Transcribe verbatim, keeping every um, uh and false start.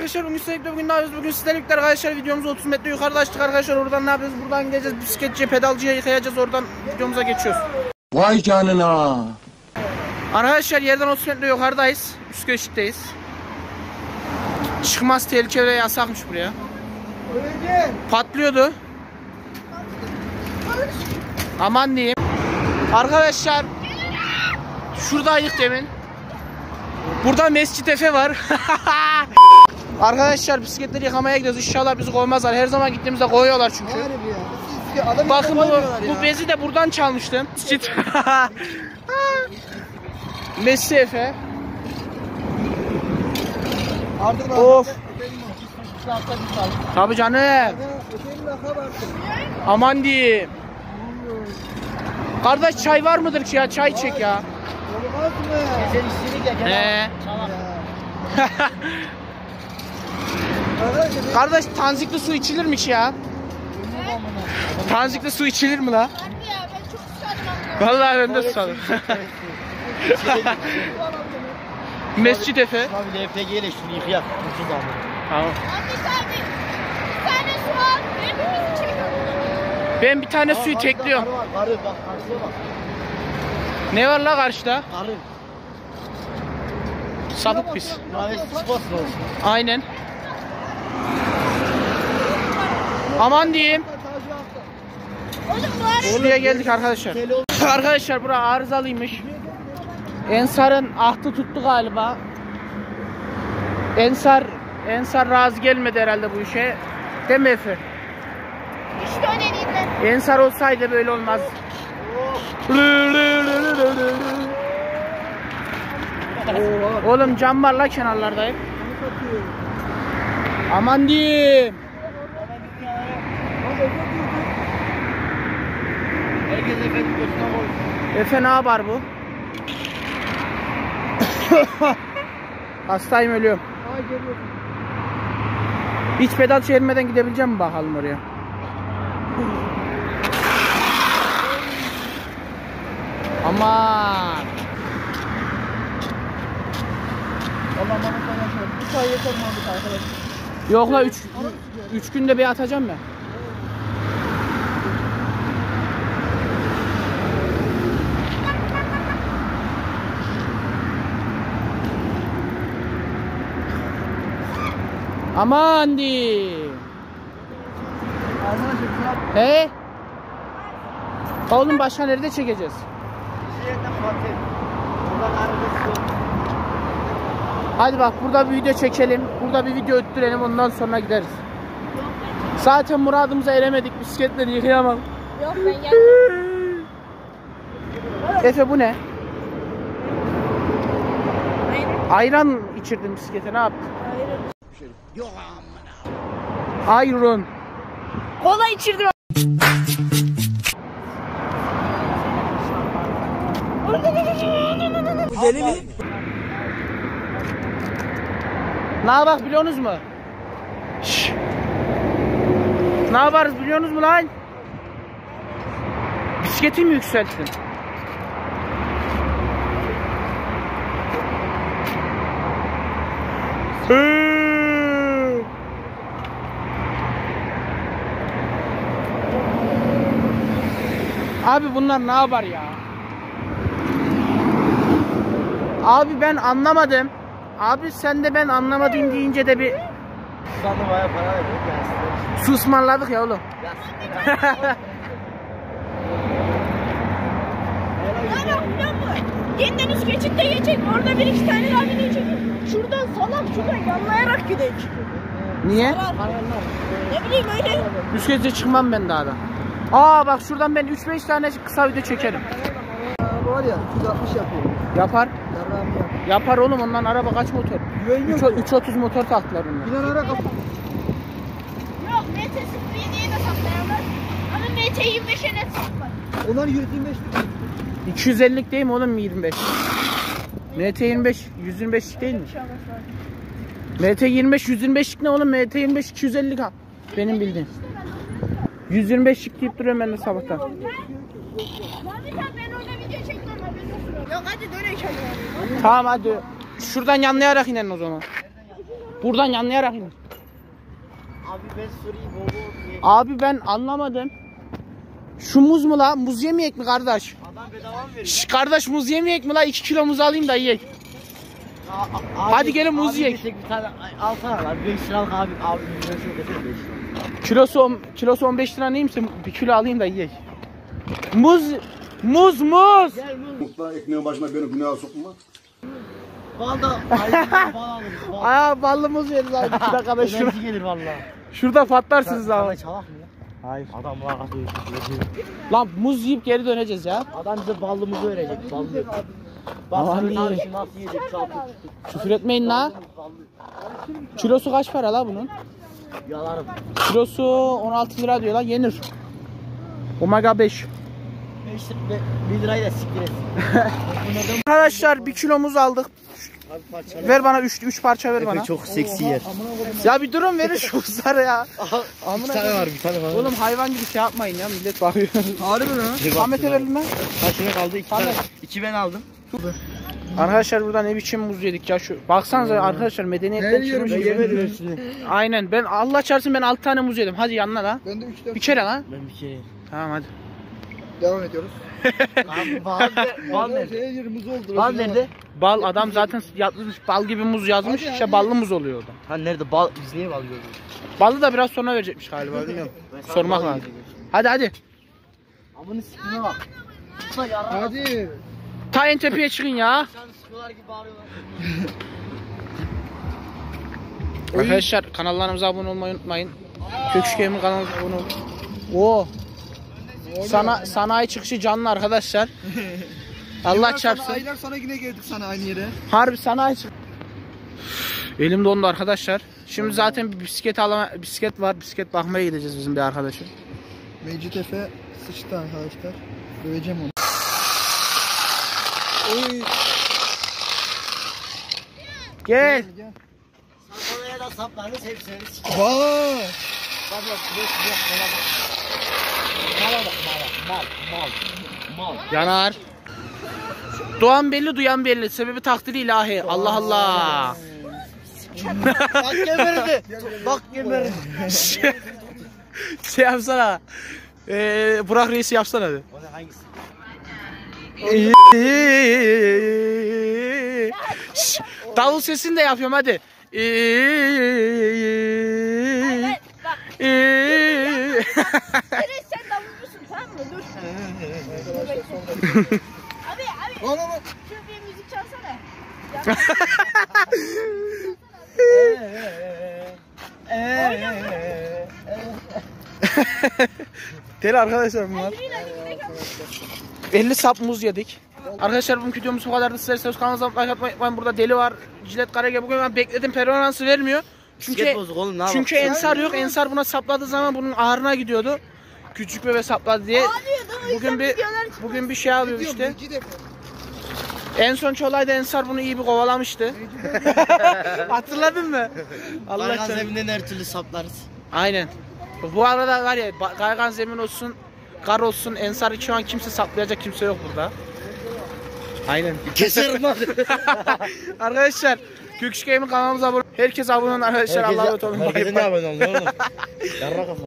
arkadaşlar, bugün sizlerle bugün ne yapıyoruz? Bugün sizlerle birlikte arkadaşlar videomuzu otuz metre yukarıda açtık arkadaşlar. Oradan ne yapıyoruz? Buradan gideceğiz, bisikletçiye, pedalcıya yıkayacağız, oradan videomuza geçiyoruz. Vay canına. Arkadaşlar yerden otuz metre yukarıdayız. Üst geçitteyiz. Çıkmaz, tehlikeli ve yasakmış buraya. Patlıyordu. Aman diyeyim. Arkadaşlar şuradaydık demin. Burada Mescid Efe var. Arkadaşlar bisikletleri yıkamaya gidiyoruz. İnşallah bizi koymazlar. Her zaman gittiğimizde koyuyorlar çünkü. Bakın bu, bu bezi de buradan çalmıştım. Mescid Efe. Of. Tabii canım. Aman diyeyim. Kardeş çay var mıdır ki ya? Çay çek ya. Olmaz mı? He. Kardeş tanzikli su içilir mi ki ya? Tanzikli su içilir mi la? Vallahi ben de susadım. Mescid Efe. Abi L P G ile şunu yıkayak. Tamam. Bir tane su al. Hepimizi çekiyor. Ben bir tane suyu tekliyorum. Arı var, arı bak, karşıya bak. Ne var la karşıda? Arı. Sapık pis. Mavisi spor olsun. Aynen. Aman diyeyim. Oraya geldik arkadaşlar. Arkadaşlar bura arızalıymış. Ensar'ın ahtı tuttu galiba. Ensar Ensar razı gelmedi herhalde bu işe. Değil mi Efe? İşte o dediğimden. Ensar olsaydı böyle olmaz. Oğlum cam var la kenarlarda hep. Aman diyeyim. Herkes efendim gözüne koy. Efe ne yapar bu? Hastayım, ölüyorum. Hiç pedal çevirmeden gidebileceğim mi bakalım oraya? Aman. Yok la üç, üç günde bir atacağım ben. Aman diyeyim. He? Oğlum başka nerede çekeceğiz? Hadi bak burada bir video çekelim. Burada bir video öttürelim, ondan sonra gideriz. Zaten muradımıza eremedik. Bisikletleri yıkayamam. Yok ben geldim. Efe bu ne? Ayran içirdim bisiklete, ne yaptın? Ayran. Kola içirdim. Deli mi? Ne yapak biliyorsunuz mu? Şşş. Ne yaparız biliyorsunuz mu lan? Bisikleti mi yükselttin? Abi bunlar ne yapar ya? Abi ben anlamadım. Abi sen de ben anlamadım deyince de bir Sandım bayağı para verdim. su ısmarladık ya oğlum. Yeniden üst geçitte geçecek. Orada bir iki tane daha video çekiyor. Şuradan salak şuradan yanlayarak gidelim. Niye? Ne bileyim öyle. Üst geçide çıkmam ben daha da. Aa bak şuradan ben üç beş tane kısa video çekerim. Araba var ya, üç yüz altmış yapıyor. Yapar. Yarrağımı yap. Yapar oğlum, ondan araba kaç motor? üç otuz motor taktılar bunlar. Binen ara kapı. Yok M T sıfır yediye de saklayanlar. Ama M T yirmi beşe net saklar. Onlar yüz yirmi beş. iki yüz ellilik değil mi oğlum yirmi beş? M T yirmi beş yüz yirmi beşlik değil mi? M T yirmi beş yüz yirmi beşlik ne oğlum? M T yirmi beş iki yüz ellilik ha. Benim bildiğim. yüz yirmi beşlik deyip duruyorum ben de sabahtan. Ben orada video çektim. Yok hadi dönelim. Tamam hadi. Şuradan yanlayarak inen o zaman. Buradan yanlayarak in. Abi ben sorayım baba diye. Abi ben anlamadım. Şu muz mu la? Muz yemeyek mi kardeş? Adam bedava mı veriyor? Şş, kardeş muz yemeyek mi la? iki kilo muz alayım da yiyek. Hadi gelin muz yiyek. Bir tane alsana lan. beş liralık abi. Abi bir lirası desene beş lira. Kilosu, on- kilosu on beş lira neymiş? Bir kilo alayım da yiyek. Muz, muz, muz. Gel muz. Muhtar ekmeğin başına beni günaha sokma. Bal da. Hayır, bal alırız. Bal. Aa ballı muz yeriz abi. iki dakikada şurada. Enerji gelir valla. Şurada patlarsınız Sana abi. çalak mı ya? Hayır. Adam var atıyor. Lan muz yiyip geri döneceğiz ya. Adam bize ballı muzu verecek. Ballı. Aman Bak iyi. sen abi şimdi nasıl yedik? Çarpı. Küfür etmeyin la. Kilosu kaç para la bunun? Yalarım. Kilosu on altı lira diyor lan, yenir. Omega beş. beş lira. bir lirayı da siktir etsin. Arkadaşlar bir kilo muz aldık. Abi parçalı. Ver bana üç üç parça ver bana. Çok seksi yer. Ya bir durun verin şu muzları ya. Bir tane var bir tane var. Oğlum hayvan gibi şey yapmayın ya, millet bakıyor. Harbi mi? Ahmet'e verin lan. Kaçına kaldı? İki Ahmet. tane. İki ben aldım. Arkadaşlar burada ne biçim muz yedik ya şu. Baksanıza arkadaşlar, medeniyetten çıkmış Ben gibi. yemedim hepsini. Aynen, ben Allah çarpsın ben altı tane muz yedim. Hadi yanına la. Ben de üç dört. Bir kere lan. Ben bir kere. Tamam hadi. Devam ediyoruz. Abi bal, bal nerede? Yerimiz oldu. Bal nerede? Bal adam zaten yazmış, bal gibi muz yazmış. Hadi, işte hadi. ballı muz oluyor orada. Ha nerede bal? Biz niye bal yiyoruz? Balı da biraz sonra verecekmiş galiba, bilmiyorum. Sormak lazım. Hadi hadi. Amını sikime bak. Hadi. Ta en tepeye çıkın ya. Sen sıkıyorlar gibi bağırıyorlar. Arkadaşlar kanallarımıza abone olmayı unutmayın. Köküşkemin kanalına abone olun. Oo. Sana sanayi çıkışı canlı arkadaşlar. Allah çarpsın. Aylar sonra yine geldik sana aynı yere. Harbi sanayi çık. Elim dondu arkadaşlar. Şimdi zaten bir bisiklet alama bisiklet var. Bisiklet bakmaya gideceğiz bizim bir arkadaşım. Mecit Efe sıçtı arkadaşlar. Döveceğim onu. Oy. Gel. Oraya da saplarınız hepsini sikeyim. Vay! Bak bak bak bak bak. Mala bak mala mal mal mal. Yanar. Doğan belli, duyan belli. Sebebi takdiri ilahi. Allah Allah. Bak geberdi. Bak geberdi. Şey yapsana. Ee, Burak Reis'i yapsana hadi. O ne hangisi? Şşş, davul sesini de yapıyorum hadi. Evet bak. Enes sen davulcusun tamam mı? Dur. Abi abi. Ona bak. Şu bir müzik çalsana. Deli arkadaşlar bunlar. Yürüyün hadi gidelim. elli sap muz yedik. Arkadaşlar bugün videomuz bu kadardı. Sizler kanalımıza like atmayı unutmayın. Burada deli var. Cilet Karagöl bugün ben bekledim, performansı vermiyor. Çünkü bozuk oğlum, ne çünkü yapalım? Ensar yok. Ensar buna sapladığı zaman bunun ağrına gidiyordu. Küçük bebe sapladı diye. Bugün bir bugün bir şey alıyor işte. Mecit Efe. En son olayda Ensar bunu iyi bir kovalamıştı. Hatırladın mı? Allah Kaygan canım. zeminden her türlü saplarız. Aynen. Bu arada var ya, ba- kaygan zemin olsun, kar olsun, Ensar'ı şu an kimse saplayacak kimse yok burada. Aynen. Keserim hadi. Arkadaşlar Köküş Game'in kanalımıza abone. Herkes abone olun arkadaşlar. Allah'a emanet olun. Bay bay. abone olun oğlum. Yarra kafa.